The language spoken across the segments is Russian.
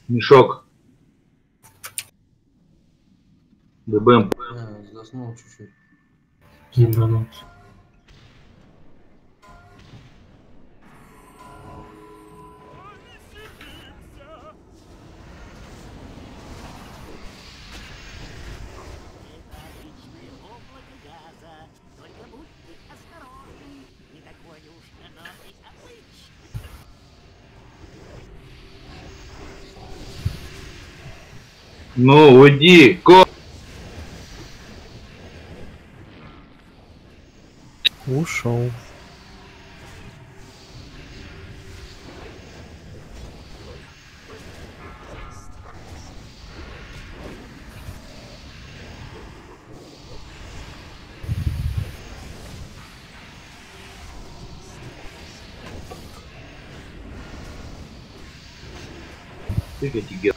Мешок. ДБМ. Заснул чуть-чуть. Ебануть. Ну, уйди, Ушел. Тыкайте, гер.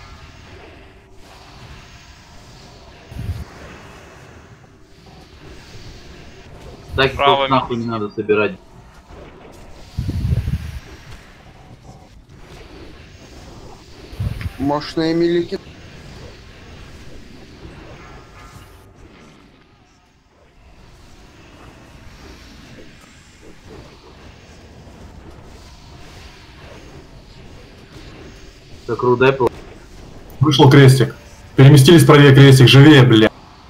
Так Право, нахуй не надо собирать. Мощные милики. Так, рудай по. Вышел крестик. Переместились правее крестик. Живее, бля.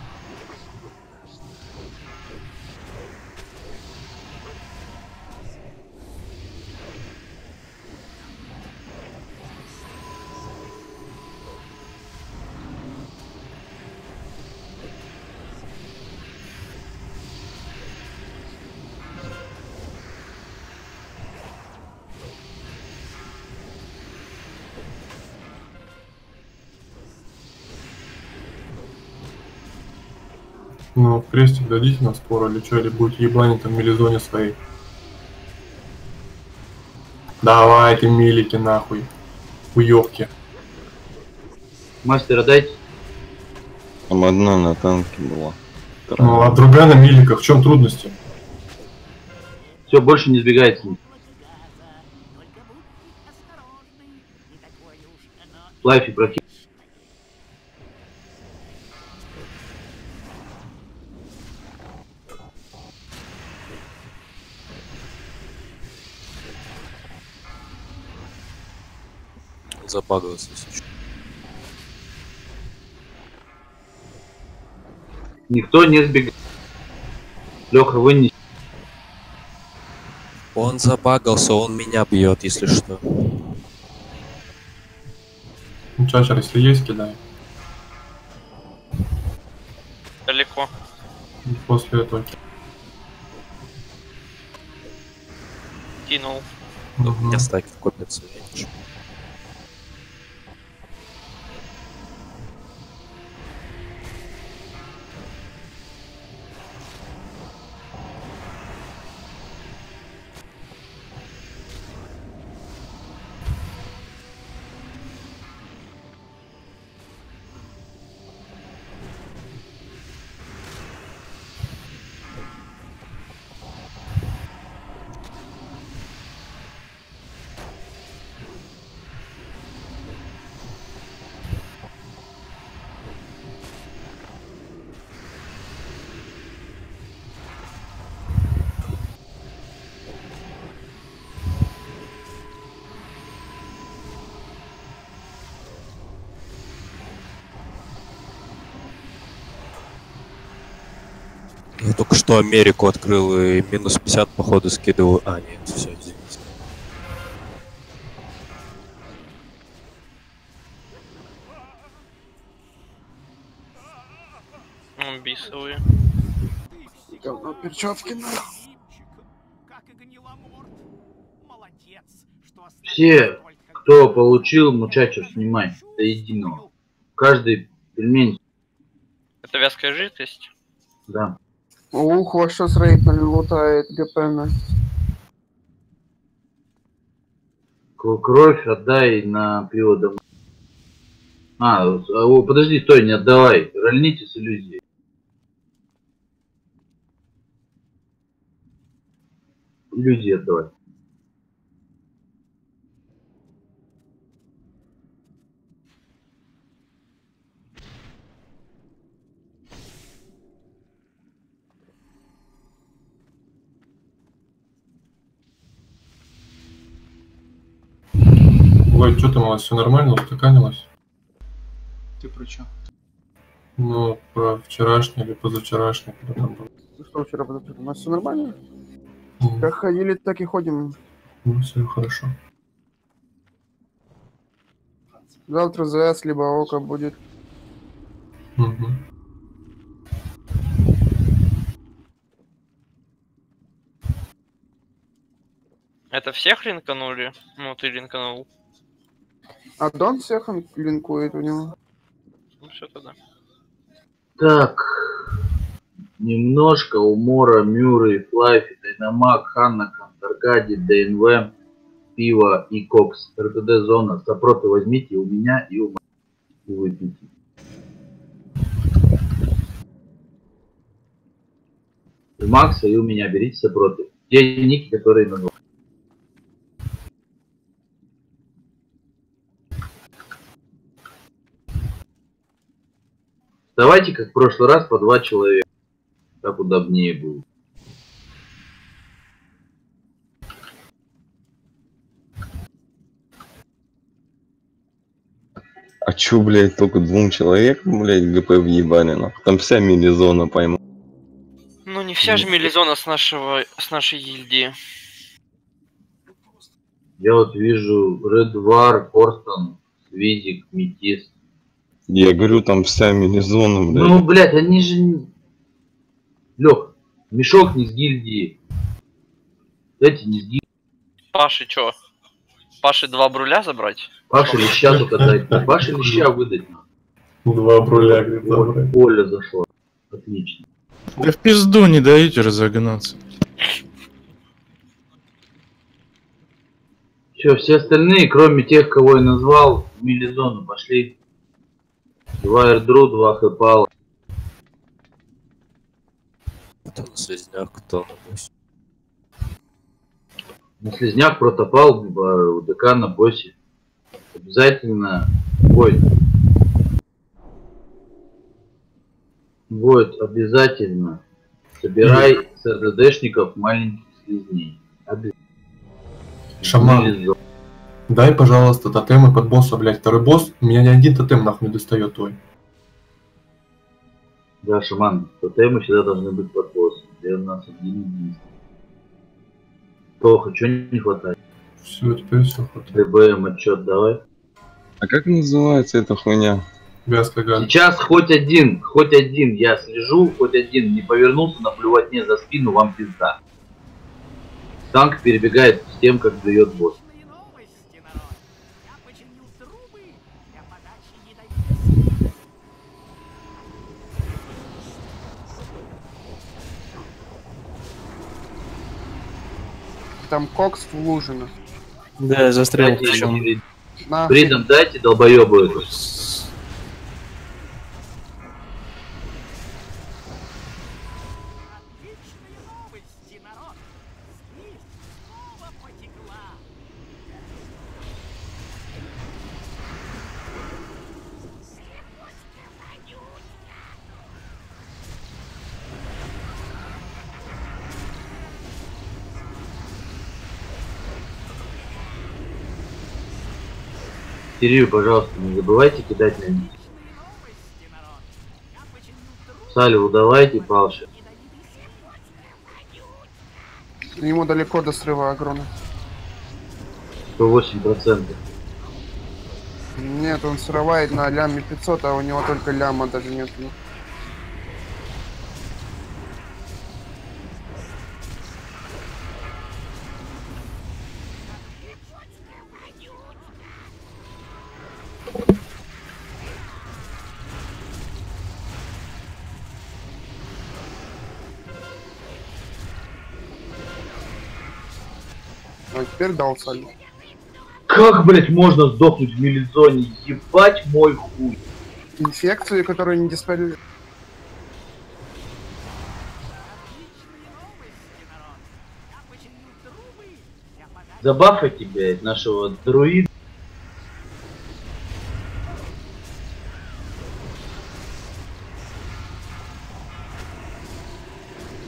Ну, крестик дадите на спор, или что, или будете ебанить там в милизоне своей. Давайте, милики, нахуй. Уёбки. Мастера дайте. Там одна на танке была. Ну, а другая на миликах. В чем трудности? Все, больше не сбегайте. Лайфи прокинь. Забагался сейчас. Никто не сбегает. Леха, вынес. Он забагался, он меня бьет, если что. Ну, чачер, если есть, кидай. далеко. И после этого. Кинул. У Мгм. меня стаки копятся, видишь? Я только что Америку открыл и минус 50 походу скидываю. А, нет, все, извините. Бисовые. Говно перчатки нахуй. Все, кто получил мучачер, снимай до единого. Каждый пельмень. Это вязкая жидкость? Да. Ух, во что срейпнули, лутает ГП. Кровь отдай на пиво домой. Подожди, стой, не отдавай. Рольните с иллюзией. Иллюзии отдавай. Ой, что там у вас все нормально, устаканилось? Ты про чё? Ну, про вчерашний или позавчерашний, когда там было. Ну что, вчера подожди, у нас все нормально? М, Как ходили, так и ходим. Ну, все хорошо. Завтра ЗС, либо ОКО будет. Мгм. Это всех линканули? Ну, ты линканул. А Дон всех он линкует у него. Ну, все тогда. Так. Немножко Умора, Мюррей, Флайфи, Дайнамак, Ханна, Аркадий, ДНВ, Пиво и Кокс. РТД зона. Сопроты возьмите у меня и у моих. И выпейте. У Макса и у меня берите сопроты. Те ники, которые на двух. Давайте, как в прошлый раз, по 2 человека. Так удобнее будет. А чё, блядь, только 2 человекам, блядь, ГП въебали, нахуй? Там вся милизона пойму. Ну, не вся же мелизона с нашей гильдии. Я вот вижу Редвар, Корстон, Свизик, Метис. Я говорю, там вся милизона, блядь. Ну, блядь, они же... Лёх, мешок не с гильдии. Эти не с гильдии. Паши чё? Паши 2 бруля забрать? Паша леща только дать. Паша леща выдать надо. 2 бруля, говорит, забрать. Оля зашла. Отлично. Да в пизду не даете разогнаться. Все, все остальные, кроме тех, кого я назвал, в милизону пошли. 2 эрдру, 2 хэпала. Кто на слизняк, кто на боссе. На слизняк протопал в ДК на боссе. Обязательно Войд. Войд, обязательно собирай с РДДшников маленьких слизней. Шаман, дай, пожалуйста, тотемы под босса, блядь. Второй босс, у меня ни один тотем нахуй не достает твой. Да, шаман, тотемы всегда должны быть под боссом. Для нас один. Плохо, чего не хватает? Все, теперь все хватает. ДБМ отчет давай. А как называется эта хуйня? Вязка галь. Сейчас хоть один, я слежу, хоть один не повернулся, наплевать мне за спину, вам пизда. Танк перебегает с тем, как дает босс. Там Кокс в Лужино. Да, я застрял. Дайте ему На, Фридом дайте долбоебу эту. Кирилл, пожалуйста, не забывайте кидать на них. Саливу давайте, Палши. ему далеко до срыва агрона. 108%. Нет, он срывает на ляме 500, а у него только ляма даже нет. А теперь дал салют. Как, блять, можно сдохнуть в милизоне? Ебать мой хуй. Инфекции, которые не диспарили. Забафайте, блядь, нашего друида.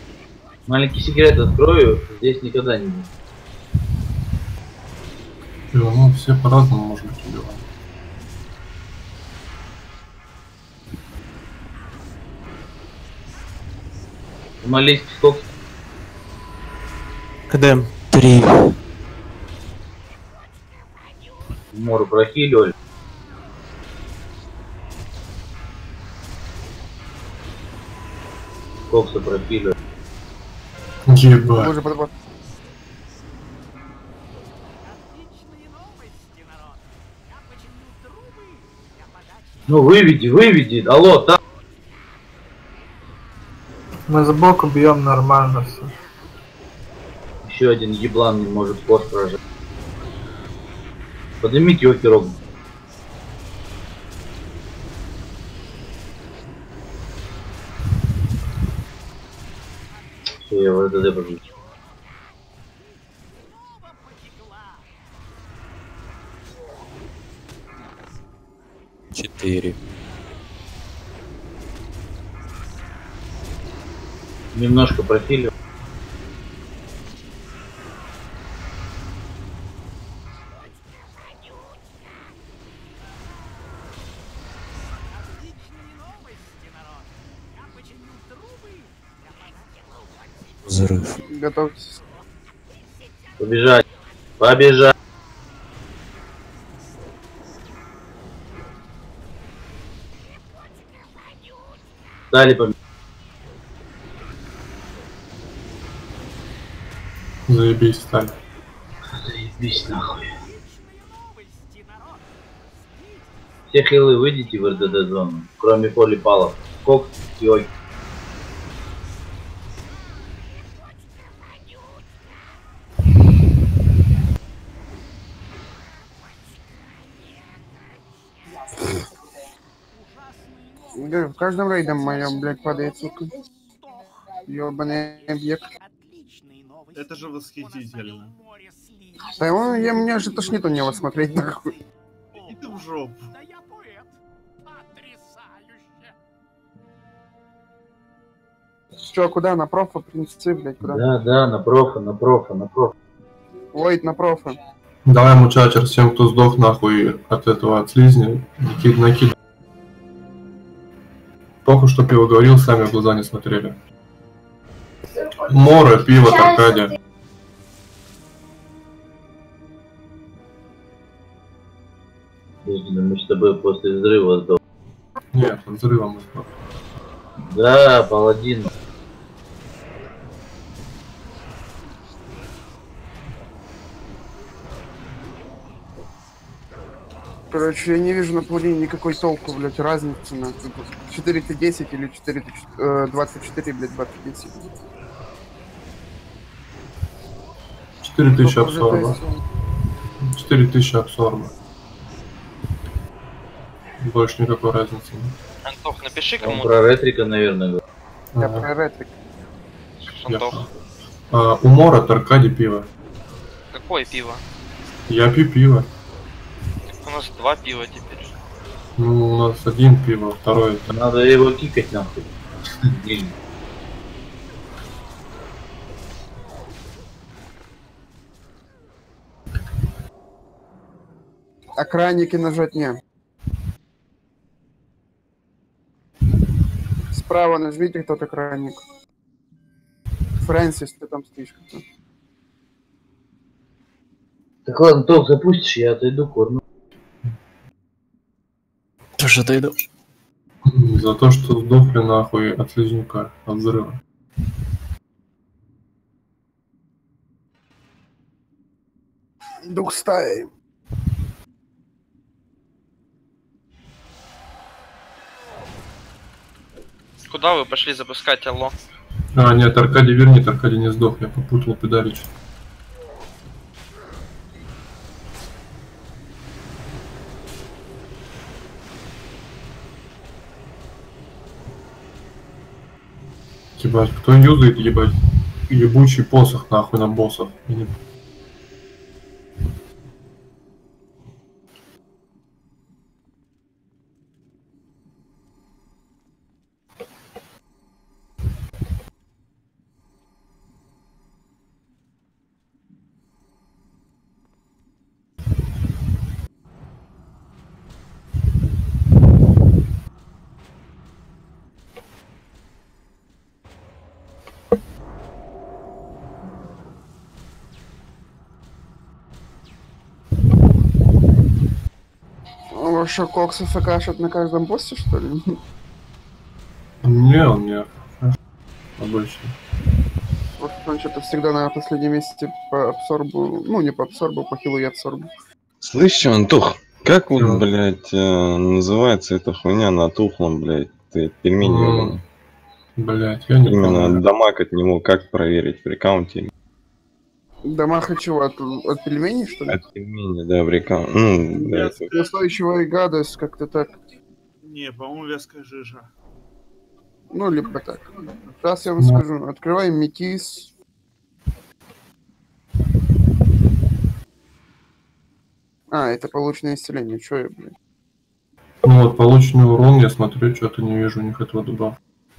Маленький секрет открою, здесь никогда не будет. Ну, все по-разному, может быть, убивают. Молись, сколько? КД. 3. Мору прохиливали. Кокса прохиливали. Ебать. Уже подбор. Ну выведи, алло, там. Мы сбоку бьем нормально все. Еще один еблан не может пост прожать. Поднимите его пирог. Все, я в РДД победил. Четыре. Немножко профилю. Взрыв. Готовьтесь. Побежать. Побежать. Дали побежать. Заебись, сталь. Заебись нахуй. Все хилы выйдите в РДД зону, кроме полипалов. Кокс и Ой. Да, в каждом рейде моем, блядь, падает, сука. Ёбаный объект. Это же восхитительно. Да его, мне же тошнит у него смотреть, нахуй. Иди ты в жопу. Чё, куда? На профа, принцы, блядь, куда? Да, на профа. Войд на профа. Давай, мучачер, всем, кто сдох нахуй от этого, от слизни, накид. Только что пиво говорил, сами в глаза не смотрели. Море, пиво, Таркадия. Подожди, ну мы с тобой после взрыва сдох. Нет, от взрыва мы сдох. Да, паладин. Короче, я не вижу на полине никакой толку, блядь, разницы на 4Т10 или 4Т24, блядь, 2010. 4000 абсорба. 4000 абсорба. Больше никакой разницы нет. Антох, напиши Он кому-то. про ретрика, наверное, говорит. Я Ага. про ретрик. Антох. У Мора Таркади пиво. Какое пиво? Я пью пиво. У нас 2 пива теперь. Ну, у нас один пиво, второй. Надо его кикать нахуй. Окранники нажать не. Справа нажмите кто-то окранник. Фрэнсис, ты там стоишь кто-то. Так ладно, Ток, запустишь, я отойду корну. Тоже отойду. За то, что сдохли нахуй от слизнюка, от взрыва. Дух стаи. Куда вы пошли запускать, алло? А, нет, Аркадий вернит, Аркадий не сдох, я попутал педалич. Ебать, кто юзает, ебать, ебучий посох нахуй на боссов. Его что, Кокс ФКшит на каждом боссе, что ли? Не, он не обычно. Вот он что-то всегда на последнем месте по абсорбу, ну не по абсорбу, по хилу и абсорбу. Слышь, Антох, как вот, Чё? блядь, называется эта хуйня на тухлом, блядь, ты пельмени ебаный? Блять, я не Именно помню. дамаг от него как проверить в рекаунте? Дамага чего, от пельменей, что ли? От пельмени, да, в рекаунте. Ну, да, это... Устойчивая гадость, как-то так. Не, по-моему, вязкая жижа. Ну, либо так. Сейчас я вам Ну. скажу. Открываем метис. А, это полученное исцеление. Чё я, блин? Ну вот, полученный урон, я смотрю, что-то не вижу у них этого добавки.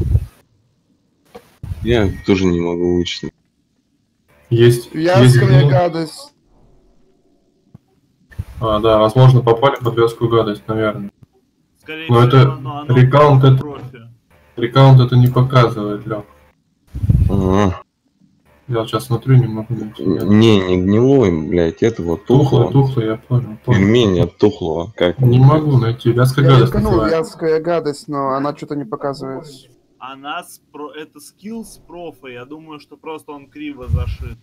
Я тоже не могу вычислить. Есть Вязкая ну, гадость. А, да, возможно, попали под вязкую гадость, наверное. Скорее Но всего, это но рекаунт, это, профи. рекаунт это не показывает, Лёх. Ага. Я вот сейчас смотрю, не могу найти. Не гнилой, блядь, это вот тухло. Тухлый, я понял. Пельмени от тухлого, как? Не могу найти, вязкая Я гадость рисканул, называется. вязкая гадость, но она что-то не показывает. Это скилл с профа. Я думаю, что просто он криво зашит.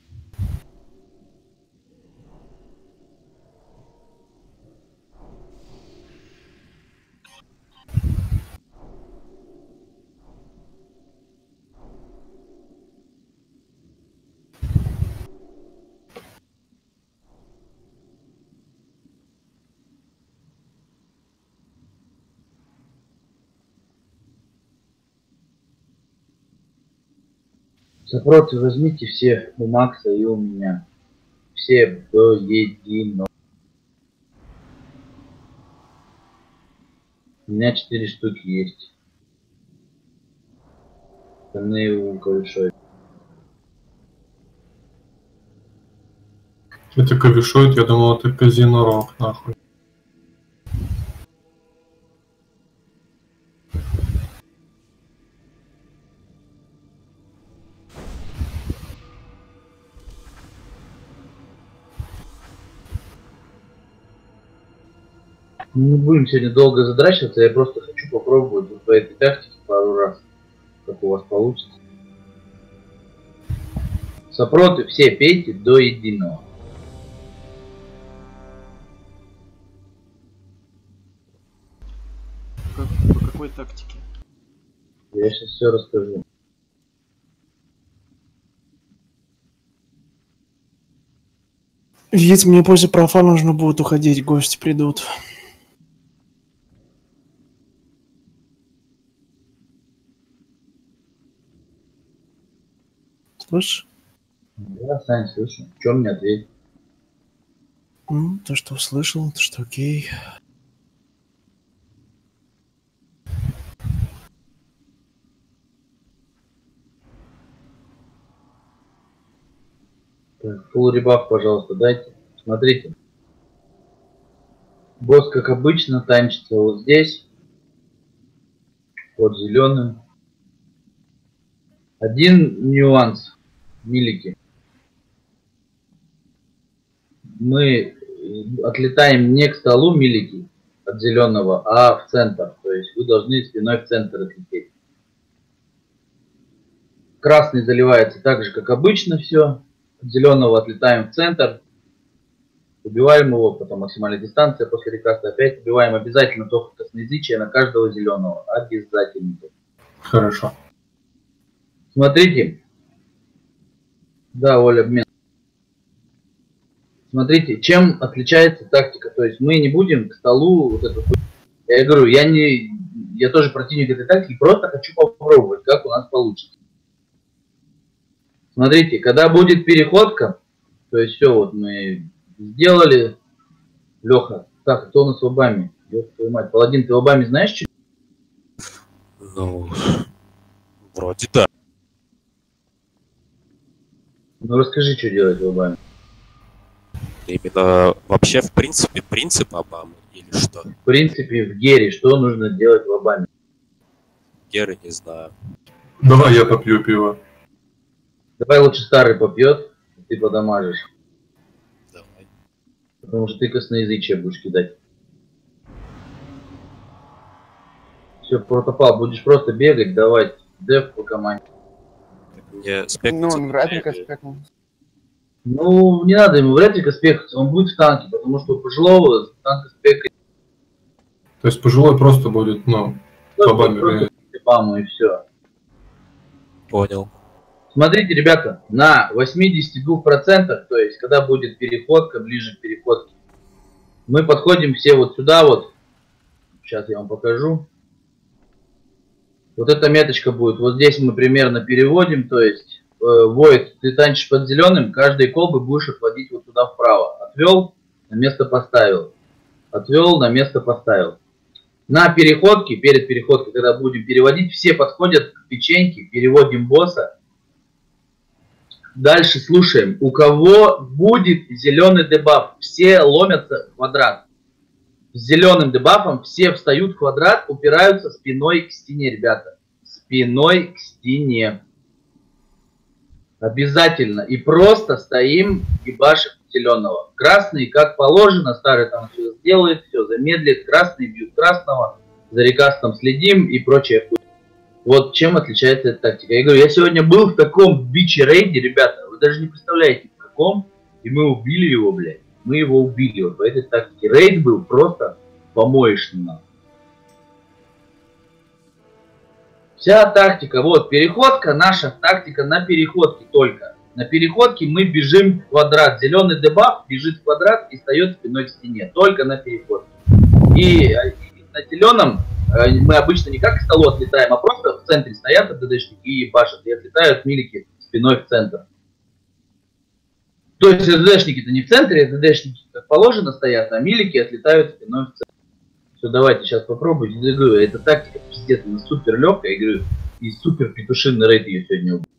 Сопроты возьмите все у Макса и у меня. Все до единого. У меня 4 штуки есть. Остальные у Кавишой. Это Кавишойт, я думал, это Казино Рок, нахуй. Не будем сегодня долго задрачиваться, я просто хочу попробовать вот по этой тактике пару раз, как у вас получится. Сопроты все пейте до единого. По какой тактике? Я сейчас все расскажу. Видите, мне после профа нужно будет уходить, гости придут. Слышишь? Да, Сань, слышу. В чем мне ответить? То, что услышал, то, что окей. Так, full ребаф, пожалуйста, дайте. Смотрите. Босс, как обычно, танчится вот здесь. Под зеленым. Один нюанс. Милики. Мы отлетаем не к столу, милики, от зеленого, а в центр. То есть вы должны спиной в центр отлететь. Красный заливается так же, как обычно все. От зеленого отлетаем в центр. Убиваем его, потом максимальная дистанция. После рекаста опять убиваем. Обязательно только косноязычие на каждого зеленого. Обязательно. Хорошо. Смотрите. Да, Оля, обмен. Смотрите, чем отличается тактика. То есть мы не будем к столу вот эту... Я говорю, я тоже противник этой тактики, просто хочу попробовать, как у нас получится. Смотрите, когда будет переходка, то есть все, вот мы сделали. Леха, так, кто у нас в лобами? Ёб твою мать, Паладин, ты в лобами знаешь что? Ну, вроде да. Ну расскажи, что делать в лобами. Именно вообще, в принципе, принцип Обамы или что? В принципе, в Гере что нужно делать в лобами? Геры не знаю. Давай я попью пиво. Давай лучше старый попьет, ты подамажишь. Давай. Потому что ты косноязычие будешь кидать. Все, протопал, будешь просто бегать, давать деф по команде. Мне спек Ну, он вряд ли спекнул. Ну, не надо ему вряд ли спекать, он будет в танке, потому что у пожилого танка спекать. То есть пожилой просто будет, ну, по баме. Баму и все. Понял. Смотрите, ребята, на 82%, то есть когда будет переходка, ближе к переходке, мы подходим все вот сюда вот. Сейчас я вам покажу. Вот эта меточка будет. Вот здесь мы примерно переводим, то есть Void, ты танчишь под зеленым, каждые колбы будешь отводить вот туда вправо. Отвел, на место поставил. Отвел, на место поставил. На переходке, перед переходкой, когда будем переводить, все подходят к печеньке, переводим босса. Дальше слушаем. У кого будет зеленый дебаф, все ломятся в квадрат. С зеленым дебафом все встают в квадрат, упираются спиной к стене, ребята. Спиной к стене. Обязательно. И просто стоим и башим зеленого. Красный, как положено, старый там все сделает, все замедлит. Красный бьют красного. За рекастом следим и прочее. Вот чем отличается эта тактика. Я говорю, я сегодня был в таком биче-рейде, ребята. Вы даже не представляете, в каком. И мы убили его, блядь. Мы его убили вот по этой тактике. Рейд был просто помоечный. Вся тактика, вот, переходка, наша тактика на переходке только. На переходке мы бежим в квадрат. Зеленый дебаф бежит в квадрат и встает спиной к стене. Только на переходке. И на зеленом мы обычно не как к столу отлетаем, а просто в центре стоят ДДшники и башат. И отлетают милики спиной в центр. То есть ДДшники-то не в центре, ДДшники как положено стоят, а милики отлетают спиной в центр. Все, давайте сейчас попробуйте. Я говорю, эта тактика пиздец, она супер легкая, я говорю, и супер петушиный рейд ее сегодня убил.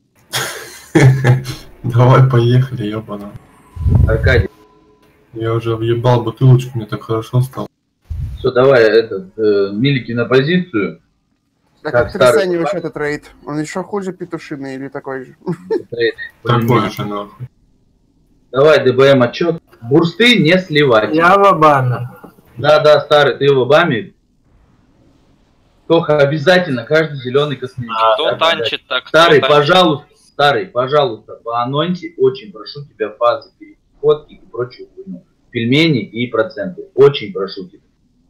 Давай, поехали, ёбана. Аркадий. Я уже въебал бутылочку, мне так хорошо стало. Все, давай, милики на позицию. Так как ты оцениваешь этот рейд? Он еще хуже петушиный или такой же? Такой же, нахуй. Давай, ДБМ отчет. Бурсты не сливать. Я в Обаме. Да, старый, ты в Обаме. Тоха, обязательно, каждый зеленый космический. Кто танчит так? Старый, пожалуйста, по анонсе очень прошу тебя фазы переходки и прочую хуйню. Пельмени и проценты. Очень прошу тебя.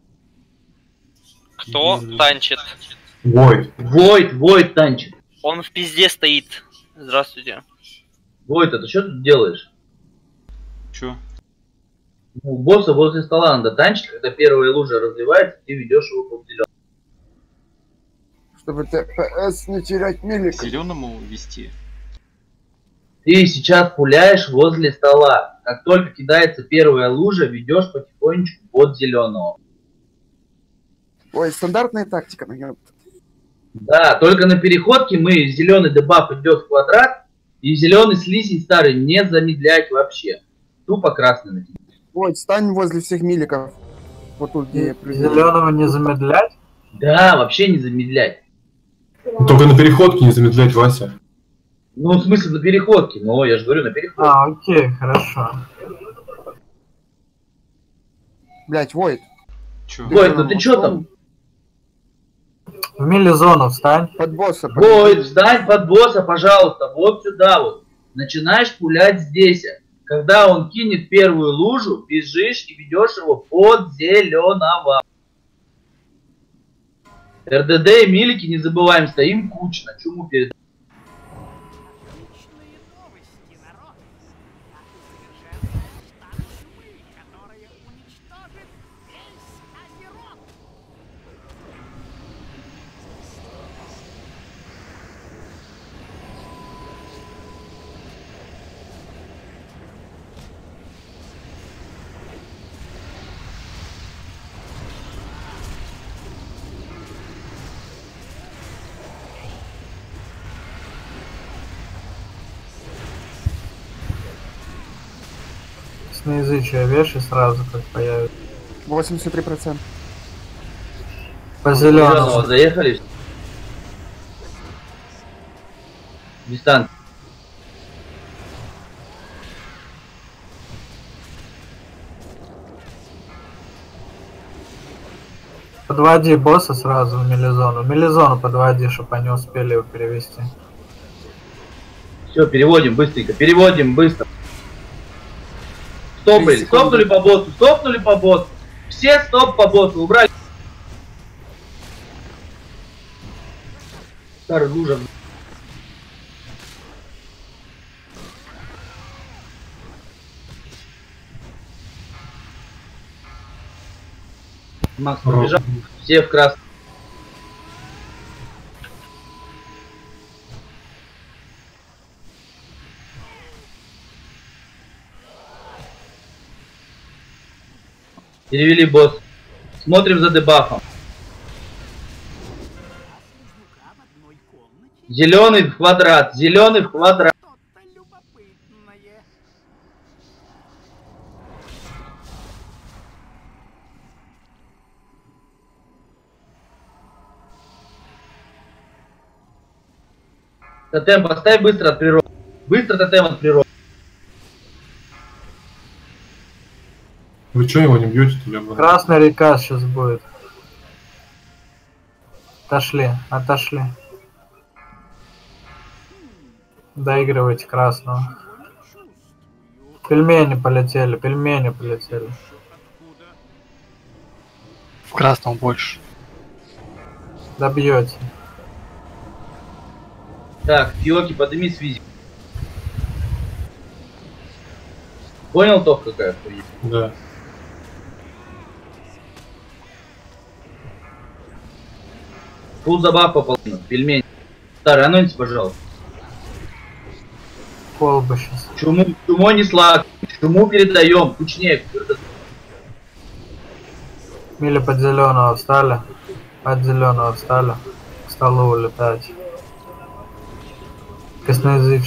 Кто танчит? Войд танчит. Он в пизде стоит. Здравствуйте. Войд, а ты что тут делаешь? Чё? Ну, босса возле стола надо танчить, когда первая лужа разливается, ты ведешь его под зеленым. Чтобы ТПС не терять милик. Зеленому вести. Ты сейчас пуляешь возле стола. Как только кидается первая лужа, ведешь потихонечку под зеленого. Ой, стандартная тактика, наверное. Да, только на переходке мы зеленый дебаф идет в квадрат, и зеленый слизень старый не замедлять вообще. Тупо красный на тебя. Ой, стань возле всех миликов. Вот тут, где я прыгаю. Зеленого не замедлять? Да, вообще не замедлять. Только на переходке не замедлять, Вася. Ну, в смысле на переходке, но я же говорю, на переходке. А, окей, хорошо. Блять, Войд. Чё? Войд, ну ты чё там? В мили-зону встань. Под босса. Войд, встань под босса, пожалуйста, вот сюда вот. Начинаешь пулять здесь. Когда он кинет первую лужу, бежишь и ведешь его под зеленого. РДД и милики не забываем, стоим кучно. Чуму перед... Ясноязычие вешай сразу, как появится. 83%. По зеленому. Заехали. Дистанция. Под Подводи босса сразу в мелизону. Мелизону подводи, чтобы они успели его перевести. Все, переводим быстренько, переводим быстро. Стопнули, стопнули по боссу, стопнули по боссу. Все стоп по боссу, убрали. Старый лужа. Макс побежал, все в красном. Перевели босс. Смотрим за дебафом. Зеленый в квадрат, зеленый в квадрат. Тотем поставь быстро от природы. Быстро тотем от природы. Вы что его не бьете-то, я Красная река сейчас будет. Отошли, отошли. Доигрывайте красного. Пельмени полетели, пельмени полетели. В красном больше. Добьете. Так, Фиоки, подними связь. Понял, Тох, какая хуйня? Да. Фул забав попал. Пельмень. Старый, анонс, пожалуйста. Колба сейчас. Чуму не слаг. Чуму передаем. Кучнее. Мили под зеленого встали. Под зеленого встали. К столу улетать. Косноязыч.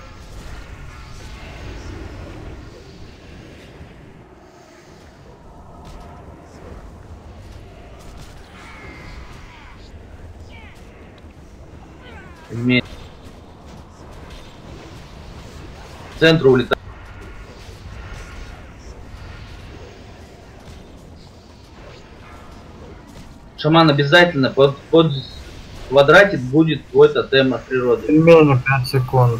В центру улетает. Шаман обязательно под квадрате будет твой тотем от природы. Пельмени 5 секунд.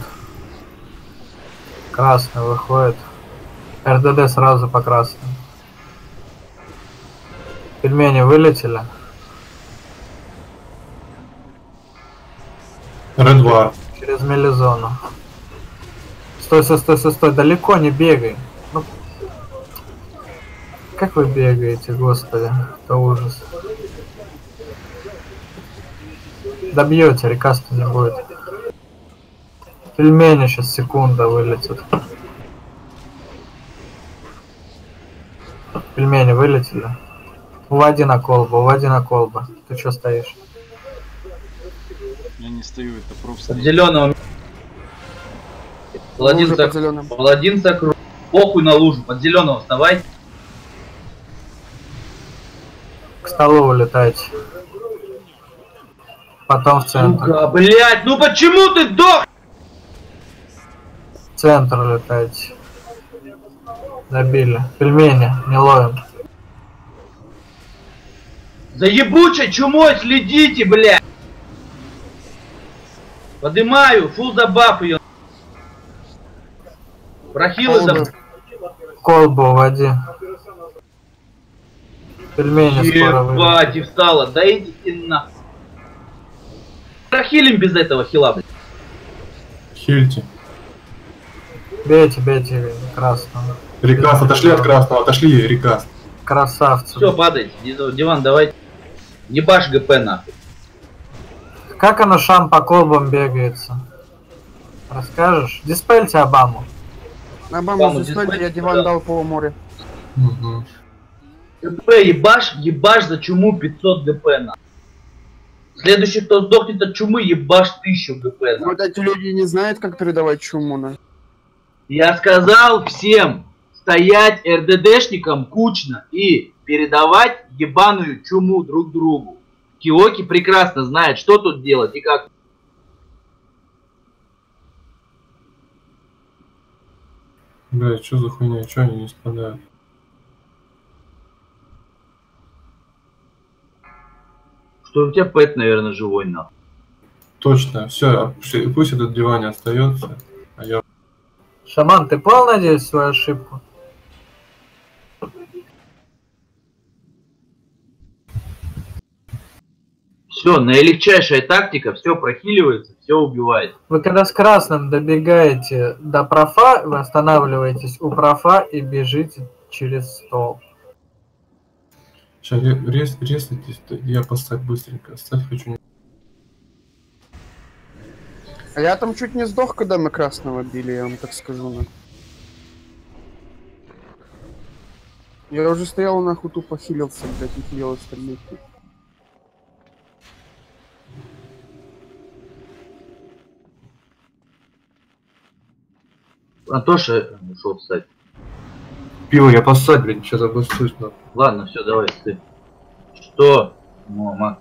Красный выходит. РДД сразу по красному. Пельмени вылетели. Red Через мелизону. Стой, стой, стой, стой, стой, далеко не бегай. Ну, как вы бегаете, господи, это ужас. Добьете, рекаста не будет. Пельмени сейчас секунда вылетит. Пельмени вылетели. Уводи на колбу, уводи на колбу. Ты что стоишь? Я не стою, это просто... Под зеленого. Паладин сокру. Похуй на лужу. Под зеленого вставай. К столу улетайте. Потом в центр. Сука, блять, ну почему ты дох? В центр улетайте. Добили. Пельмени, не ловим. За ебучей чумой следите, блядь. Подымаю, фул забаф ее. Прохилы за... Колбу уводи. Пельмени скоро выйдут. Ебать, и встала, да идите нахуй. Прохилим без этого хила, блядь. Хильте. Бейте, бейте красного. Рекаст, отошли от красного, отошли, Рекаст. Красавцы. Все, падайте, диван, давай. Ебашь ГП нахуй. Как оно шам по колбам бегается? Расскажешь? Диспельте Обаму. Обаму диспельте, я диван дал по морю. ГП ебашь за чуму 500 ГП нахуй. Следующий, кто сдохнет от чумы, ебашь 1000 ГП нахуй. Вот эти люди не знают, как передавать чуму, на. Я сказал всем стоять РДДшникам кучно и передавать ебаную чуму друг другу. Киоки прекрасно знает, что тут делать и как. Бля, что за хуйня, что они не спадают? Что у тебя пэт, наверное, живой, нахуй. Точно, все, пусть этот диван остается, а я... Шаман, ты понял, надеюсь, свою ошибку? Все, наилегчайшая тактика, все прохиливается, все убивает. Вы когда с красным добегаете до профа, вы останавливаетесь у профа и бежите через стол. Сейчас резнитесь, я поставь быстренько, ставь хочу... А я там чуть не сдох, когда мы красного били, я вам так скажу. На. Я уже стоял нахуй тупо хилился, блядь, и хилил остальных. Антоша ушел встать. Пиво я поссать, блин, сейчас обоссусь, но... Ладно, все, давай, ты. Что? Мама.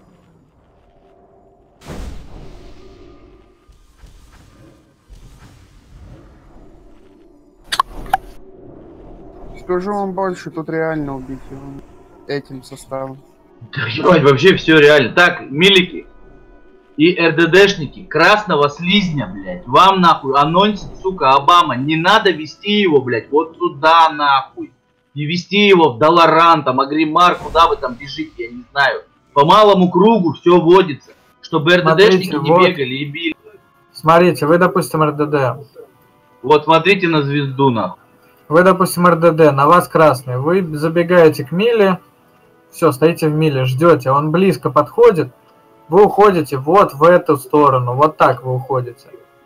Скажу вам больше, тут реально убить его этим составом. Да ебать, вообще все реально. Так, милики и РДДшники, красного слизня, блядь, вам нахуй анонсит, сука, Обама. Не надо вести его, блядь, вот сюда нахуй. Не вести его в Долоран, там, Агримар, куда вы там бежите, я не знаю. По малому кругу все водится, чтобы РДДшники не вот. бегали и били. Смотрите, вы, допустим, РДД. Вот смотрите на звезду, нахуй. Вы, допустим, РДД, на вас красный. Вы забегаете к миле, все, стоите в миле, ждете, он близко подходит, вы уходите вот в эту сторону, вот так вы уходите.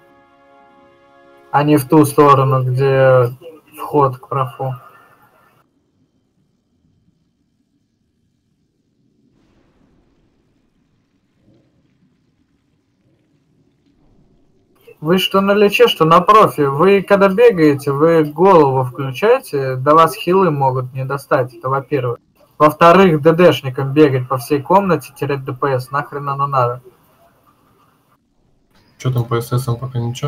А не в ту сторону, где вход к профу. Вы что на лече, что на профи. Вы когда бегаете, вы голову включаете, до вас хилы могут не достать, это во-первых. Во-вторых, ДДшникам бегать по всей комнате, терять ДПС, нахрен оно надо. Что там по ССам пока ничего?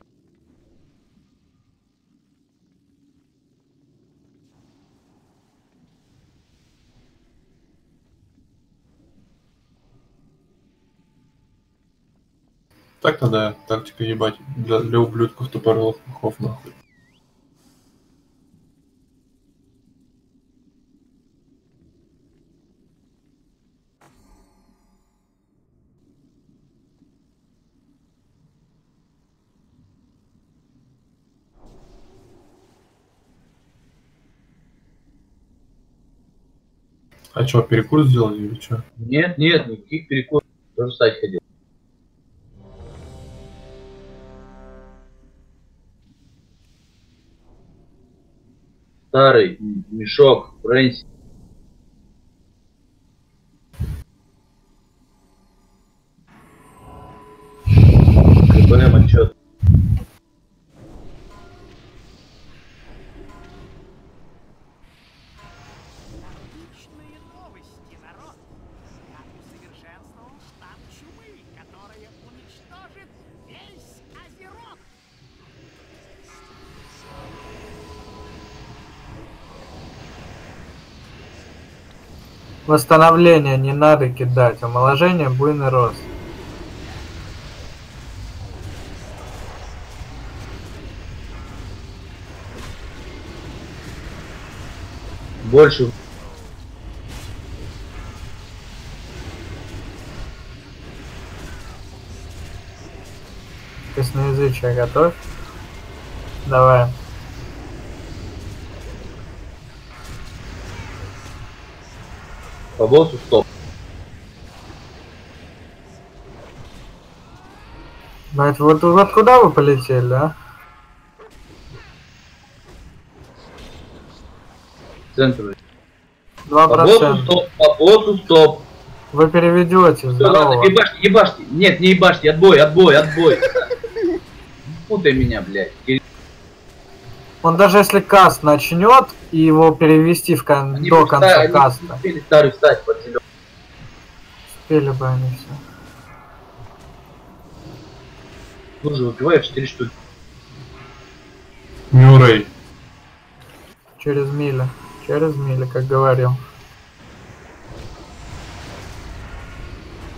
Так-то да, тактика ебать для ублюдков тупорылых махов нахуй. А что, перекур сделали или что? Нет, нет, никаких перекуров. Тоже стать ходил. Старый мешок, Фрэнси. КПМ отчет. Восстановление не надо кидать, омоложение, буйный рост. Больше. Косноязычие готовь. Давай. По боссу стоп. Блять, вот куда вы полетели, а? Центр. 2%. По боссу стоп, по боссу стоп. Вы переведете, здорово. Ладно, ебашьте, ебашьте. Нет, не ебашьте, отбой. Путай меня, блядь. Он даже если каст начнет и его перевести до конца каста. Они успели старый встать под зеленый. Успели бы они все. Слушай, выпиваю 4 штуки. Мюррей. Через милю, как говорил.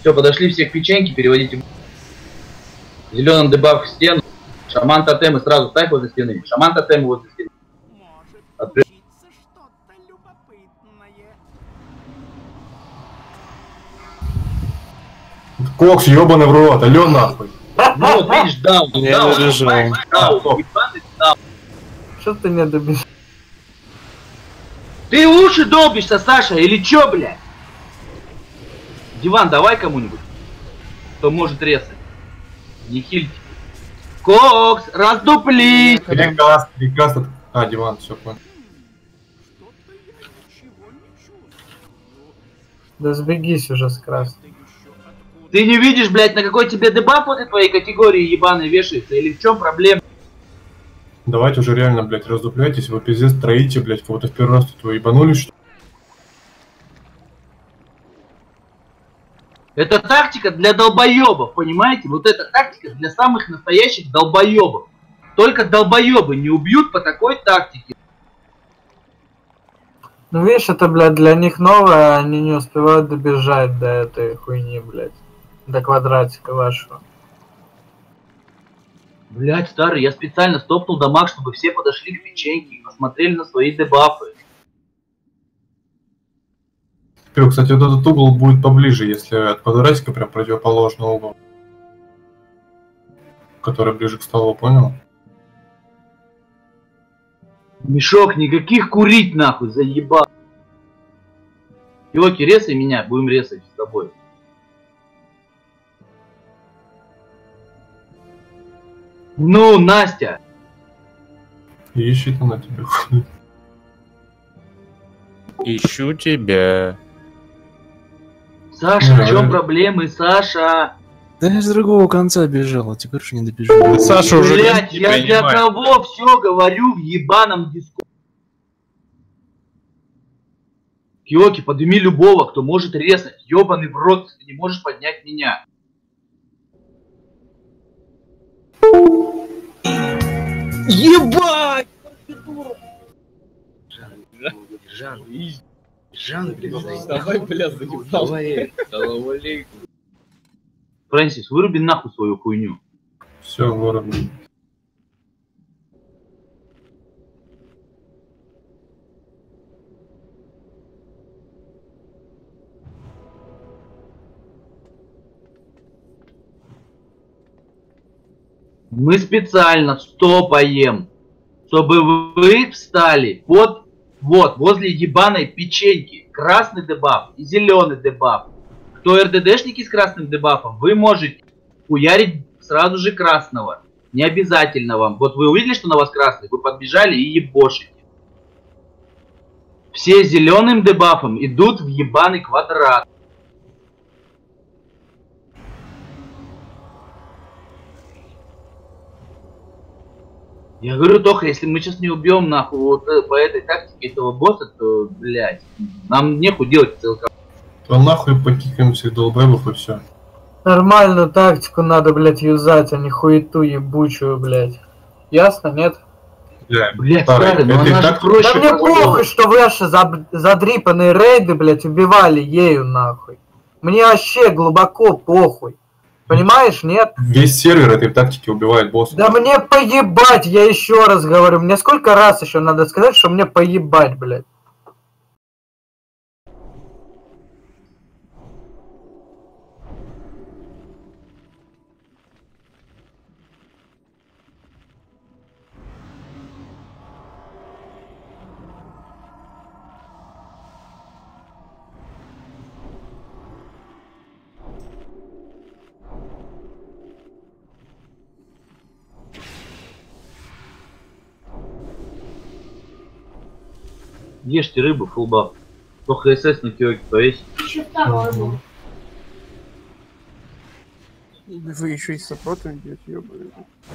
Все, подошли все к печеньке, переводите. Зеленым дебаф в стену. Шаман тотемы сразу ставь возле стены. Шаман тотемы возле стены. Кокс, ёбаный в рот, алё нахуй. Ну вот видишь, даун, Что ты не добежишь? Ты уши долбишься, Саша, или чё, блядь? Диван, давай кому-нибудь, кто может резать. Не хильте. Кокс, раздуплись! Приказ. А, диван, все понял. Да сбегись уже с красной. Ты не видишь, блядь, на какой тебе дебаф вот этой твоей категории ебаной вешается? Или в чем проблема? Давайте уже реально, блядь, раздупляйтесь, вы пиздец троите, блядь, кого-то в первый раз тут вы ебанулись, что ли? Это тактика для долбоебов, понимаете? Вот это тактика для самых настоящих долбоебов. Только долбоебы не убьют по такой тактике. Ну видишь, это, блядь, для них новое, они не успевают добежать до этой хуйни, блядь. До квадратика вашего. Блядь, старый, я специально стопнул дамаг, чтобы все подошли к печеньке и посмотрели на свои дебафы. Кстати, вот этот угол будет поближе, если от квадратика прям противоположный угол. Который ближе к столу, понял? Мешок, никаких курить нахуй, заебал. Йоки, резай меня, будем резать с тобой. Ну, Настя. Ищет она тебя. Ищу тебя. Саша, в чем проблемы, Саша? Да я с другого конца бежал, а теперь уже не добежал. Саша уже... Блять, я для кого все говорю в ебаном дискорде? Киоки, подними любого, кто может резать. Ёбаный в рот, ты не можешь поднять меня. Ебать! Жан, блядь, давай, бля, заебал. Давай, салам алейкум. Фрэнсис, выруби нахуй свою хуйню. Все, выруби. Мы специально стопаем, чтобы вы встали вот возле ебаной печеньки. Красный дебаф и зеленый дебаф. Кто РДДшники с красным дебафом, вы можете хуярить сразу же красного. Не обязательно вам. Вот вы увидели, что на вас красный, вы подбежали и ебошите. Все зеленым дебафом идут в ебаный квадрат. Я говорю, Тоха, если мы сейчас не убьем нахуй вот по этой тактике этого босса, то, блядь, нам нехуй делать целка. То нахуй покикаем всех долбоебов и все. Нормальную тактику надо, блядь, юзать, а не хуету ебучую, блядь. Ясно, нет? Блядь, старый, но она же проще. Да мне похуй, что ваши задрипанные рейды, блядь, убивали ею, нахуй. Мне вообще глубоко похуй. Понимаешь, нет? Весь сервер этой тактики убивает босса. Да мне поебать, я еще раз говорю. Мне сколько раз еще надо сказать, что мне поебать, блядь. Ешьте рыбу, фулбаф. Только СС на Киоки повесить. Вы еще и сопротивление идете, ёбаный.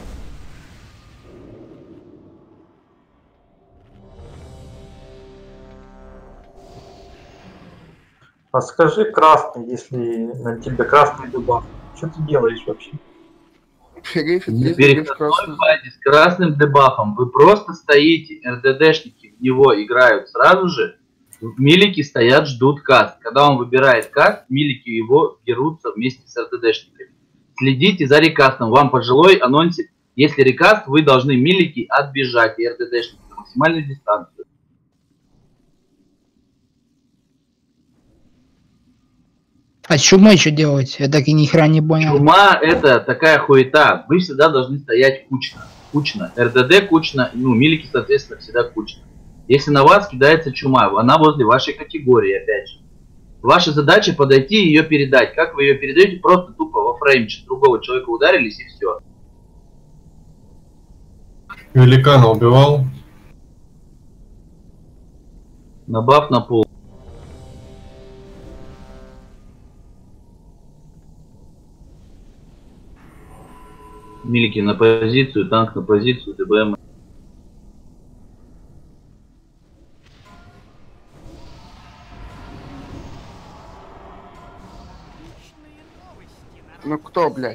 А скажи красный, если на тебе красный дебаф. Что ты делаешь вообще? На переходной фазе с красным дебафом вы просто стоите, РДДшники в него играют сразу же, Милики стоят, ждут каст. Когда он выбирает каст, милики его берутся вместе с РТДшниками. Следите за рекастом. Вам пожилой анонсит. Если рекаст, вы должны милики отбежать и РТДшники на максимальную дистанцию. А с чумой что делать? Я так и ни хера не понял. Чума это такая хуета. Вы всегда должны стоять кучно. Кучно. РДД кучно. Ну, милики, соответственно, всегда кучно. Если на вас кидается чума, она возле вашей категории, опять же. Ваша задача подойти и ее передать. Как вы ее передаете? Просто тупо во фреймчик другого человека ударились и все. Великана убивал. На баф на пол. Милики на позицию, танк на позицию, ДБМ. Ну кто, блядь?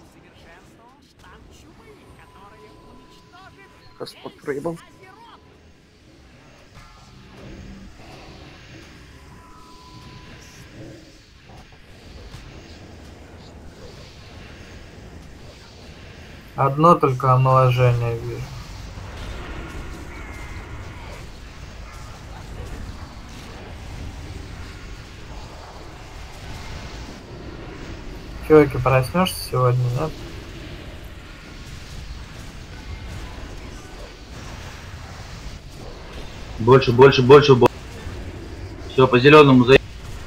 Господ проебал. Одно только омоложение вижу. Чуваки, проснешься сегодня, нет? Больше, больше, больше. Все, по зеленому за.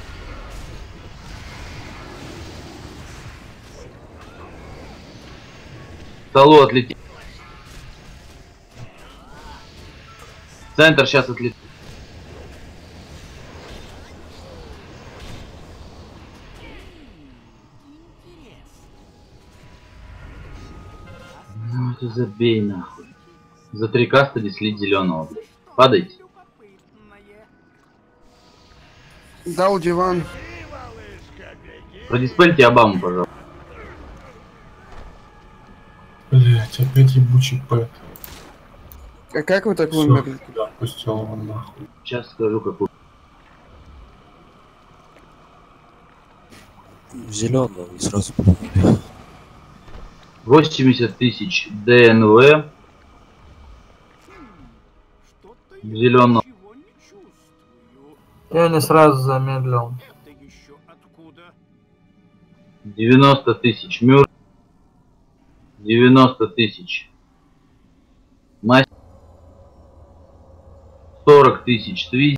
Столу отлетит. Центр сейчас отлетит. Ну это забей нахуй. За 3 каста слить зеленого, блядь. Падайте. Дал диван. Продиспельте Обаму, пожалуйста. Блять, опять ебучий пэт. А как вы так Всё, вымерли? да, пустил его нахуй. Сейчас скажу, какую. Зеленого и сразу подумали. 80 тысяч ДНВ. Зеленого. Я не сразу замедлил. 90 тысяч мёртв. 90 тысяч. Мастер. 40 тысяч твиз.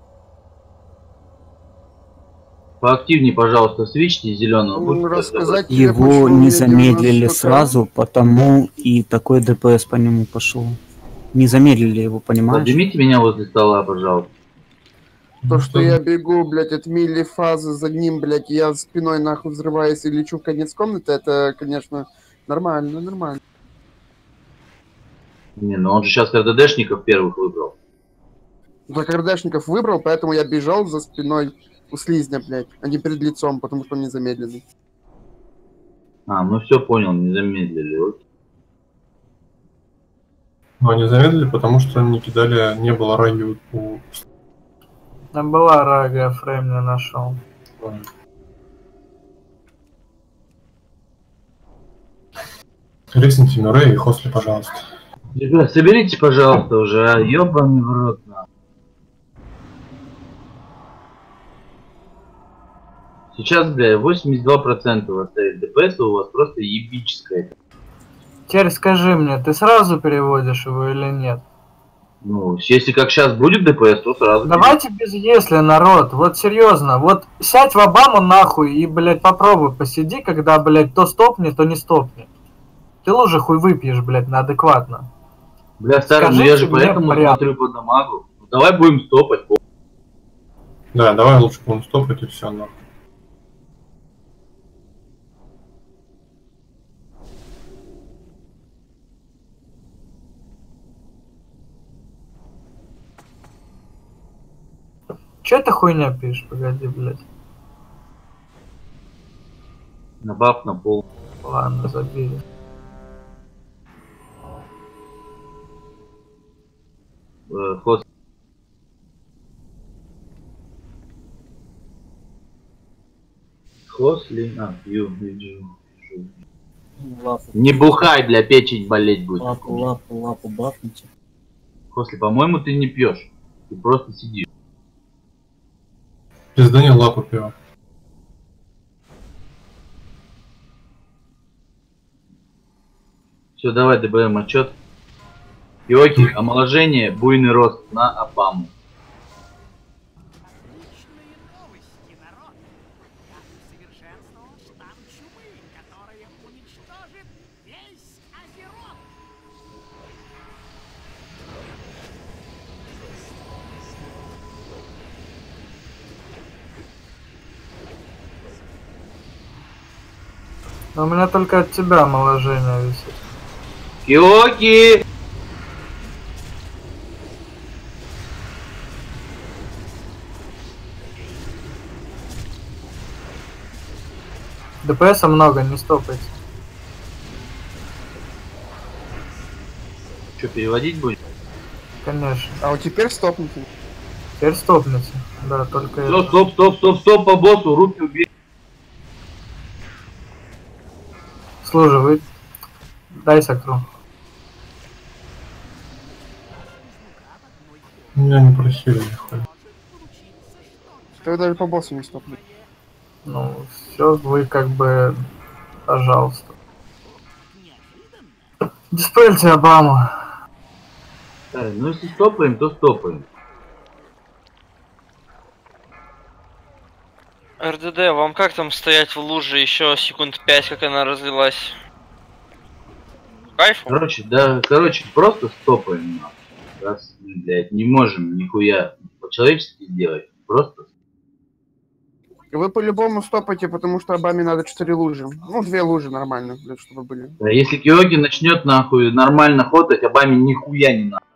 Поактивнее, пожалуйста, свичьте зеленого. Рассказать тебе, Его почему не я замедлили 90К? сразу, потому и такой ДПС по нему пошел. Не замедлили его, понимаешь? Поднимите меня возле стола, пожалуйста. То, что я бегу, блядь, от милли-фазы за ним, блядь, я спиной нахуй взрываюсь и лечу в конец комнаты, это, конечно, нормально, нормально. Не, ну он же сейчас РДДшников первых выбрал. За КРДшников выбрал, поэтому я бежал за спиной у слизня, блядь, а не перед лицом, потому что он не замедленный. А, ну все понял, не замедлили. Окей. Но они замедлили, потому что не кидали, не было раги у... Там была рага, я фрейм не нашел. Ресните Мюррей и Хосли, пожалуйста. Ребят, соберите, пожалуйста, уже, а ёбаный в рот, на. Сейчас, бля, 82% оставит ДПС, у вас просто ебическое. Теперь скажи мне, ты сразу переводишь его или нет? Ну, если как сейчас будет ДПС, то сразу. Давайте без если, народ, вот серьезно, вот сядь в Обаму нахуй и, блядь, попробуй посиди, когда, блядь, то стопни, то не стопни. Ты лучше хуй выпьешь, блядь, на адекватно. Бля, старый, ну я же поэтому смотрю по дамагу. Давай будем стопать. Да, давай лучше будем стопать и все, нахуй. Че ты хуйня пишешь? Погоди, блядь. На баф, на пол. Ладно, забили. Ход. Хосли, пью, вижу. Лапу. Не бухай, бля, печень болеть будет. Лапу бафните. Хосли, по-моему, ты не пьешь. Ты просто сидишь. Пизданил лапу пива. Все, давай ДБМ отчет. Йоки, омоложение, буйный рост на Обаму. У меня только от тебя омоложение висит. Йоки! ДПС много, не стопайте. Что, переводить будет? Конечно. А вот теперь стопните. Теперь стопните. Да, только Стоп, по боссу, руки убери. Слушай, вы... Дай сакру. Меня не просили нихуя. Ты даже по боссу не стопни. Ну, все, вы как бы... Пожалуйста. Диспельте Обаму. Ну если стопаем, то стопаем. РДД, вам как там стоять в луже еще секунд 5, как она разлилась? Кайфу? Короче, просто стопаем. Раз, блядь, не можем нихуя по-человечески сделать. Просто. Вы по-любому стопайте, потому что Обаме надо 4 лужи. Ну, 2 лужи нормально, блядь, чтобы были. Да, если Киоги начнет нахуй нормально ходать, Обаме нихуя не надо.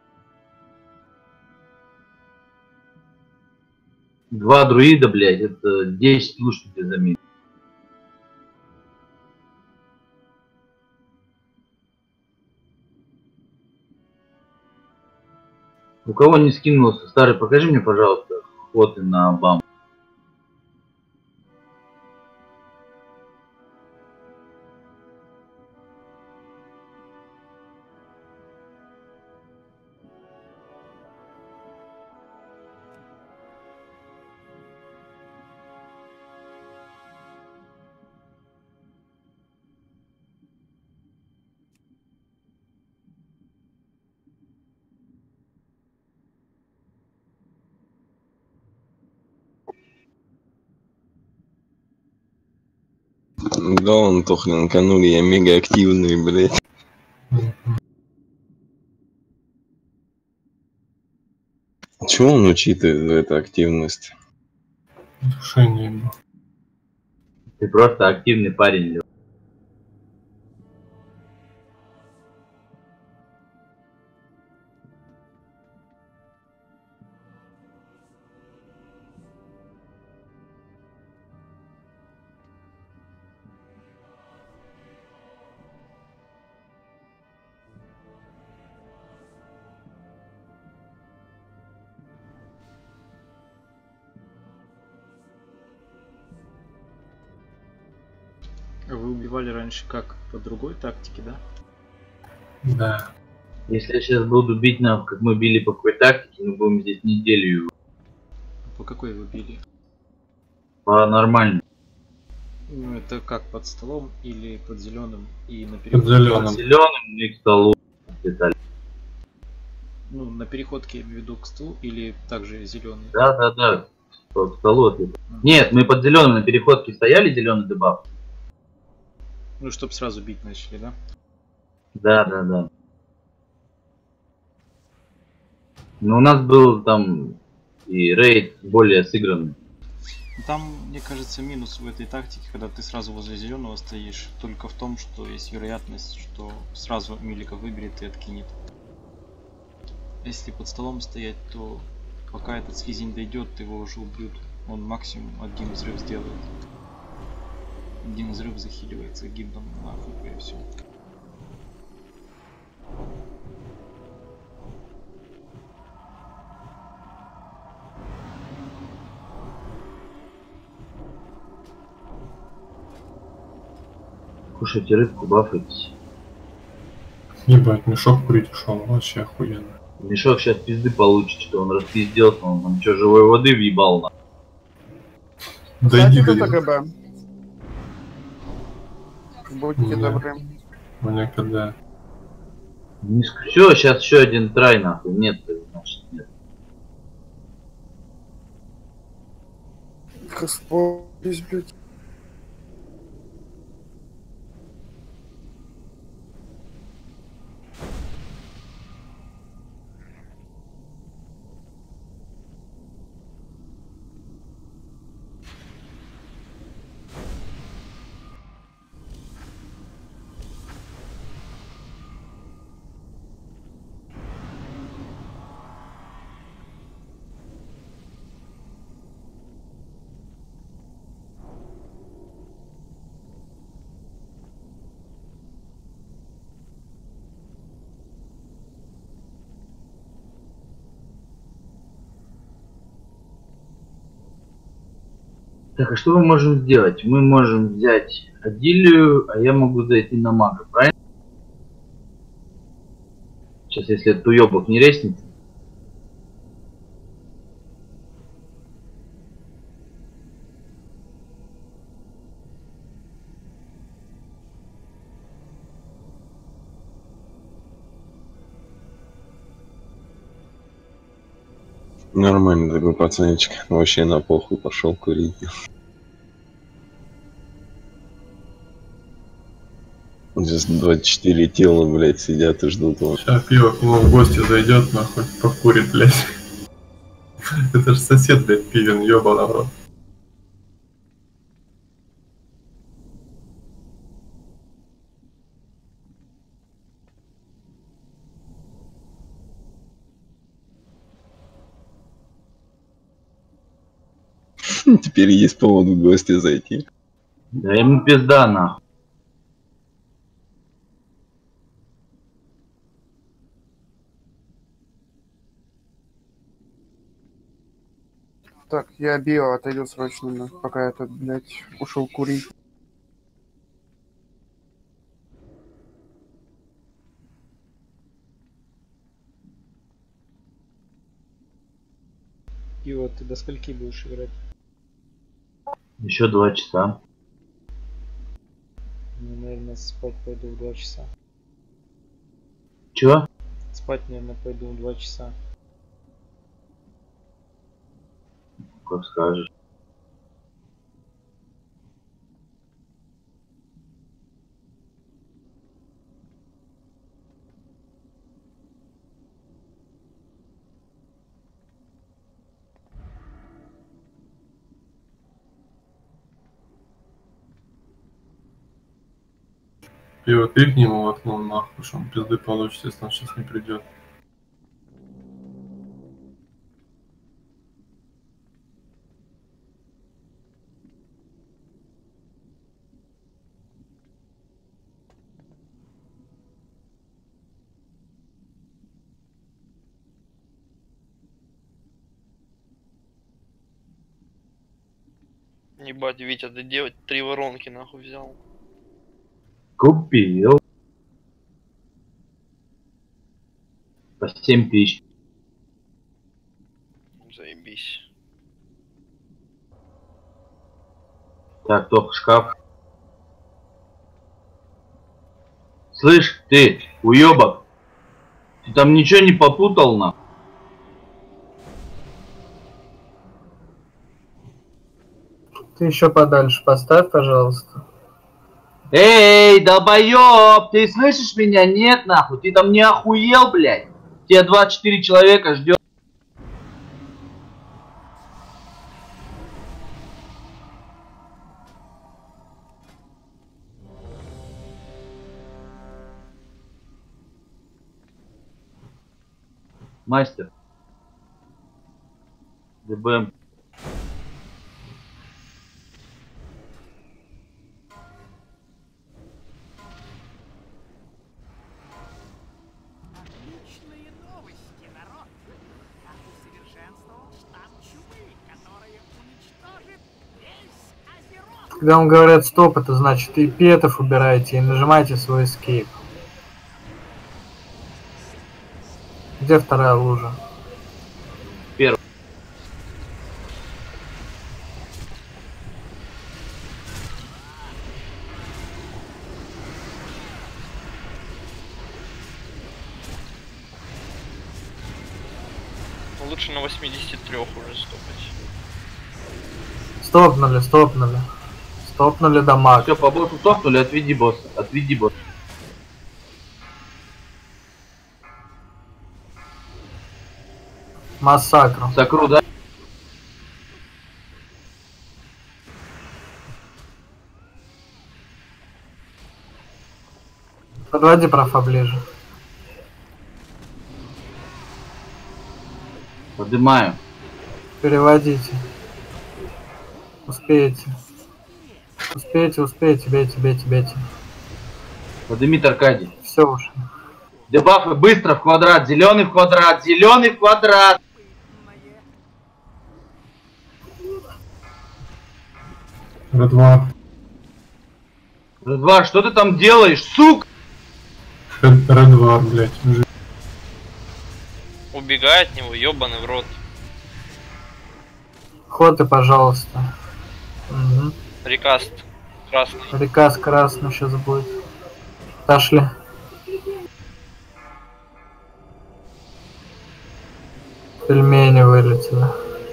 2 друида, блядь, это 10 луж, что ты заметил. У кого не скинулся, старый, покажи мне, пожалуйста, фото на Обаму. Да, он Тохлин канули, я мега активный, блядь. Чего он учитывает за эту активность? Душение. Ты просто активный парень. Вы убивали раньше как? По другой тактике, да? Да. Если я сейчас буду бить нам, как мы били по какой тактике, мы будем здесь неделю. По какой вы били? По нормально. Ну это как, под столом или под зеленым и на Под переходке? зеленым. Под зеленым и к столу. Деталь. Ну, на переходке я имею в виду к столу или также зеленый? Да. К столу ответ. Нет, мы под зеленым на переходке стояли, зеленый дебаф. Ну, чтобы сразу бить начали, да? Да. Но у нас был там и рейд более сыгранный. Там, мне кажется, минус в этой тактике, когда ты сразу возле зеленого стоишь, только в том, что есть вероятность, что сразу Милика выберет и откинет. Если под столом стоять, то пока этот слизень дойдет, его уже убьют. Он максимум один взрыв сделает. Один взрыв захиливается гибдом нахуй и все. Кушайте рыбку, бафайтесь. Ебать, мешок курить ушел, вообще охуенно. Мешок сейчас пизды получит, что он распизделся, он там что, живой воды въебал на. Дойди Кстати, до это ТГБ. Будьте Да. добры. меня когда. Все, сейчас еще один трай нахуй. Нет, значит нет. Господи, блядь. Так, а что мы можем сделать? Мы можем взять Адилию, а я могу зайти на мага, правильно? Сейчас, если этот уёбок не резнится. Нормально такой пацанчик. Вообще на похуй пошел курить. Здесь 24 тела, блядь, сидят и ждут его. Сейчас пиво к нему в гости зайдет, нахуй, покурит, блядь. Это ж сосед, блядь, пивен, ёбаный в рот. Теперь есть повод в гости зайти. Да ему пизда нахуй. Так, я био отойду срочно, пока этот, блядь, ушел курить. Пиво, ты до скольки будешь играть? Еще 2 часа. Ну, наверное, спать пойду в 2 часа. Чё? Спать, наверное, пойду в 2 часа. Как скажешь. Пиво, ты к нему в окно, нахуй, что он пизды получит, если он сейчас не придет. Ебать, Витя, ты делать 3 воронки нахуй взял. Купил. По 7 тысяч. Заебись. Так, только шкаф. Слышь, ты, уёбок, ты там ничего не попутал, на? Ты еще подальше поставь, пожалуйста. Эй, долбоёб, ты слышишь меня? Нет, нахуй, ты там не охуел, блядь? Тебя 24 человека ждет. Мастер. ДБМ. Когда вам говорят стоп, это значит и петов убираете, и нажимаете свой escape. Где вторая лужа? Первый. Лучше на 83 уже стопать. Стопнули, стопнули. Стопнули дамаг. Все, по боссу стопнули, отведи босса. Отведи босса. Массакру. Сакру, да? Подводи профа ближе. Поднимаю. Переводите. Успеете. Успеете, успеете, бейте, бейте, бейте. Поднимит Аркадий. Все уж. Дебафы быстро в квадрат. Зеленый в квадрат. Зеленый в квадрат. Р2. Р2, что ты там делаешь, сука? Р2, блядь. Убегай от него, ёбаный в рот. Ходы, пожалуйста. Угу. Рекаст красный. Рекаст красный сейчас будет. Пошли. Пельмени вылетели.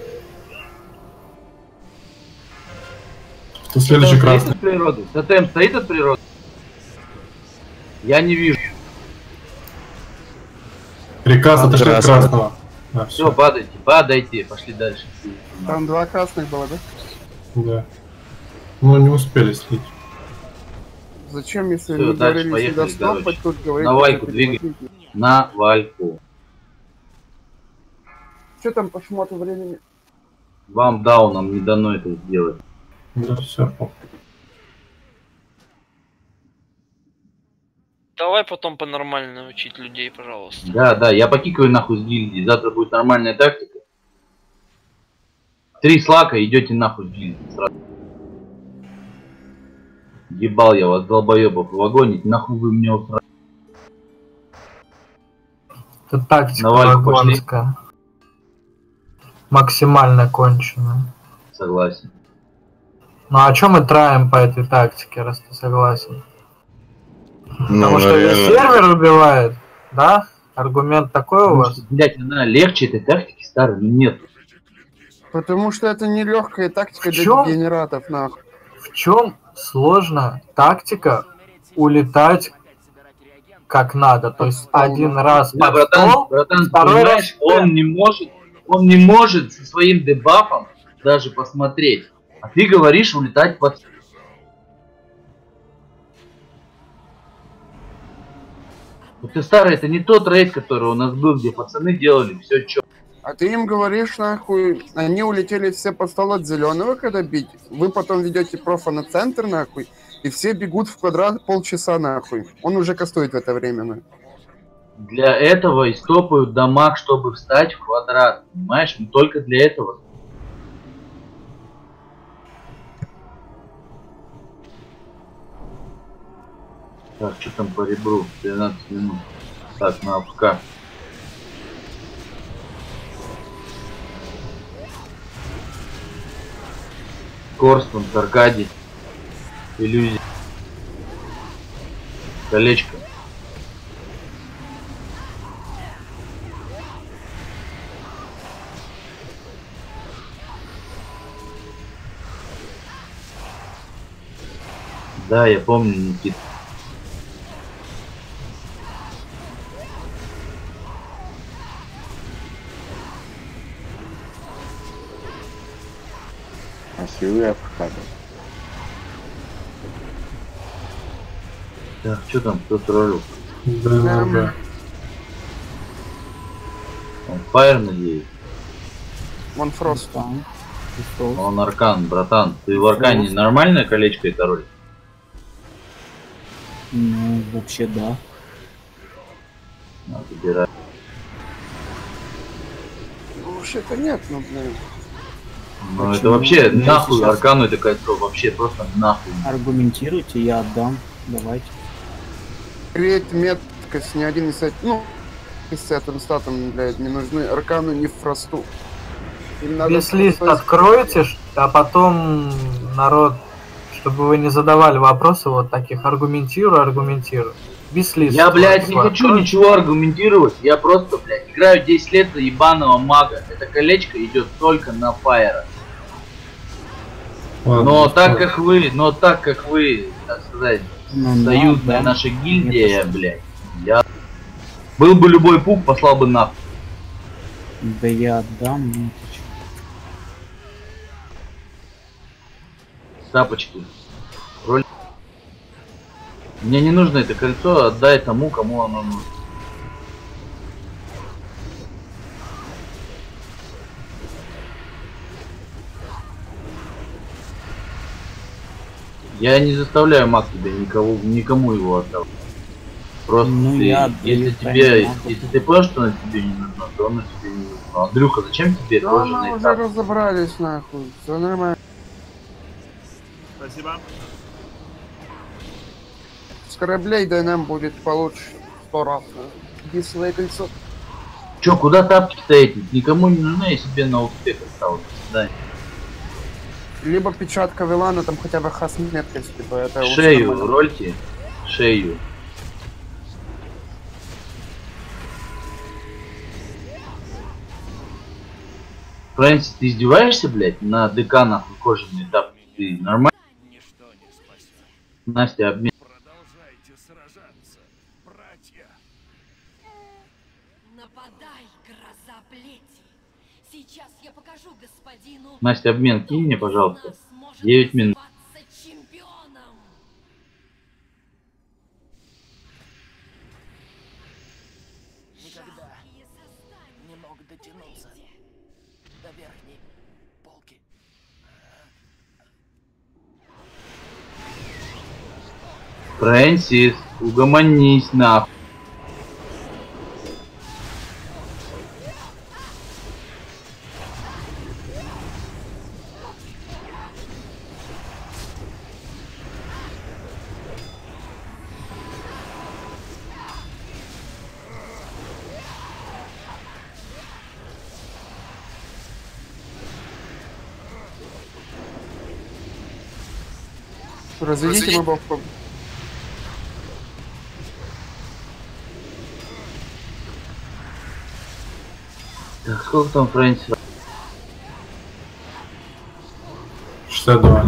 Кто следующий красный? Стоит от природы? Тотем стоит от природы? Я не вижу. Приказ отошли от красного. А, все, падайте, падайте, пошли дальше. Там 2 красных было, да? Да. Ну не успели слить. Зачем, если Всё, вы дальше говорили сюда поехали, стопать, короче. тут говорить... На вальку двигай. На вальку. Что там по шмоту времени? Вам дауном не дано это сделать. Да, все. Давай потом по-нормально учить людей, пожалуйста. Да, да, я покикаю нахуй с гильдии. Завтра будет нормальная тактика. 3 слака, идете нахуй с гильдии сразу. Ебал я вас, долбоебов, вагонить, нахуй вы мне усрали. Это тактика На вальку вагонская. Максимально конченая. Согласен. Ну а чё мы траем по этой тактике, раз ты согласен? Потому что весь сервер убивает, да? Аргумент такой у вас? Блять, она легче этой тактики старой, но нет. Потому что это не легкая тактика для чём? дегенератов, нахуй. В чем сложная тактика улетать как надо? То есть один раз Да, под стол, братан, второй раз... понимаешь, он не может со своим дебафом даже посмотреть. А ты говоришь улетать под стол. Это старый, это не тот рейд, который у нас был, где пацаны делали все чё. А ты им говоришь, нахуй, они улетели все под стол от зеленого, когда бить. Вы потом ведете профа на центр, нахуй, и все бегут в квадрат полчаса, нахуй. Он уже кастует в это время, нахуй. Для этого и стопают дамаг, чтобы встать в квадрат. Понимаешь? Ну, только для этого. Так, что там по ребру? 12 минут. Так, на АФК. Корстон, Аркадий. Иллюзия. Колечко. Да, я помню, Никита. Красивый авокадо. Так, что там, кто троллил? Да. Он фаер, надеюсь? Вон Фрост. Он аркан, братан. Ты в аркане нормальное колечко это роль? Ну, вообще да. Надо выбирать. Ну, вообще-то нет, ну, блин. Ну это Почему? вообще Я нахуй сейчас- аркану это кольцо, вообще просто нахуй. Аргументируйте, я отдам. Давайте. Create меткость ни один из этих, ну, с этим статом, блядь, не нужны аркану ни в фросту. Им надо Весь-лист просто- откройте, а потом народ, чтобы вы не задавали вопросы вот таких, аргументирую. Весь-лист. Я, блядь, не хочу откройте. ничего аргументировать, я просто, блядь, играю 10 лет за ебаного мага. Это колечко идет только на фаера. Но так как вы, так сказать, Ну, союзная да. наша гильдия, блядь, я... Был бы любой пук, послал бы нахуй. Да я отдам. Ну, ты чё. Тапочки. Роль... Мне не нужно это кольцо, отдай тому, кому оно нужно. Я не заставляю маг тебе никому его отдавать. Просто Ну, ты, я если отдаю, тебе, конечно, если ты понял, что оно тебе не нужно, то оно тебе не нужно. Андрюха, зачем тебе Да тоже мы на уже этап? разобрались, нахуй. Все нормально. Спасибо. С кораблей ДНМ будет получше 100 раз. Иди свое кольцо. Чё, куда тапки-то эти? Никому не нужны, я себе на успех осталось. Да. Либо печатка Вилана, там хотя бы хас меткость, типа это уже Шею нормально. рольте. Шею. Фрэнсис, ты издеваешься, блядь, на ДК нахуй кожаный этап? Ты нормально? Настя, обмен. Нападай, гроза плети. Сейчас я покажу господину. Настя, обмен кинь мне, пожалуйста. 9 минут. Чемпионом. Никогда не мог дотянуться до верхней полки. Фрэнсис, угомонись нахуй. Разведите мобовку. Так, сколько там Фрэнсис? 62.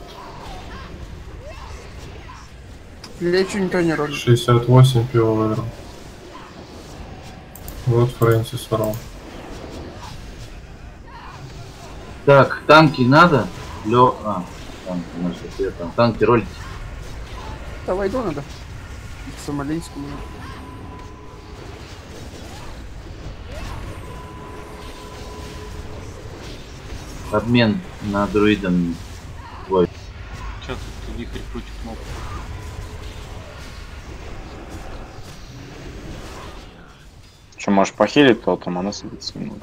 Плечи никто не ролит. 68 пиво выиграл. Вот Фрэнсис ворол. Так, танки надо? Танки, может, я там. Танки ролить. Да войду надо. Сомалийскому. Обмен на друидом твой. Чё тут вихрь крутит моб? Че, можешь похилить, то там она садится немного.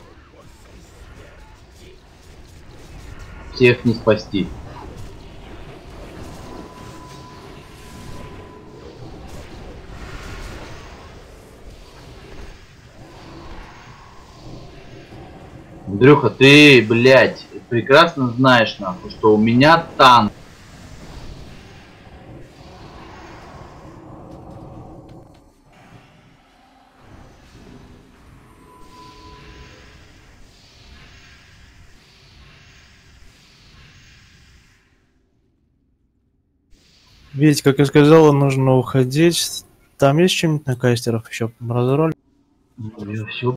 Всех не спасти. Андрюха, ты, блядь, прекрасно знаешь, нахуй, что у меня танк. Ведь, как я сказал, нужно уходить. Там есть что-нибудь на кастеров еще? Разроль? Я все